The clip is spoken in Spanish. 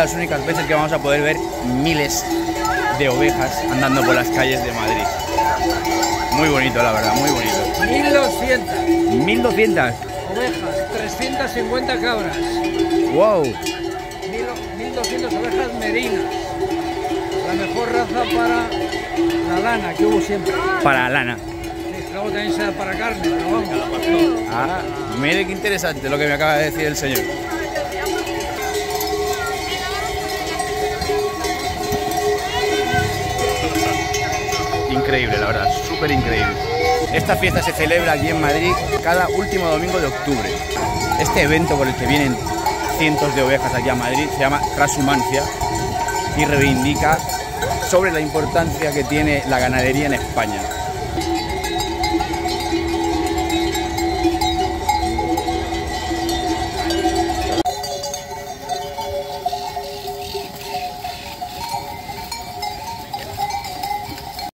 las únicas veces que vamos a poder ver miles de ovejas andando por las calles de Madrid. Muy bonito, la verdad, muy bonito. 1200 1200 ovejas, 350 cabras. Wow. 1200 ovejas merinas. La mejor raza para la lana que hubo siempre. Para lana. Sí, luego también se da para carne, pero vamos. Ah, mire qué interesante lo que me acaba de decir el señor. Increíble, la verdad, súper increíble. Esta fiesta se celebra aquí en Madrid cada último domingo de octubre. Este evento por el que vienen cientos de ovejas aquí a Madrid se llama Transhumancia y reivindica sobre la importancia que tiene la ganadería en España.